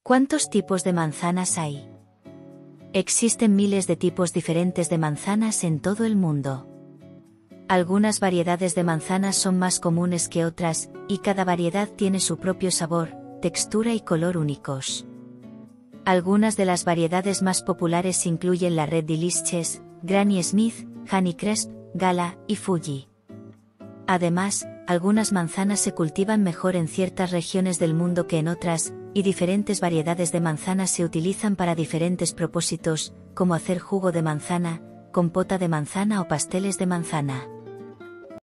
¿Cuántos tipos de manzanas hay? Existen miles de tipos diferentes de manzanas en todo el mundo. Algunas variedades de manzanas son más comunes que otras, y cada variedad tiene su propio sabor, textura y color únicos. Algunas de las variedades más populares incluyen la Red Delicious, Granny Smith, Honeycrisp, Gala y Fuji. Además, algunas manzanas se cultivan mejor en ciertas regiones del mundo que en otras, y diferentes variedades de manzanas se utilizan para diferentes propósitos, como hacer jugo de manzana, compota de manzana o pasteles de manzana.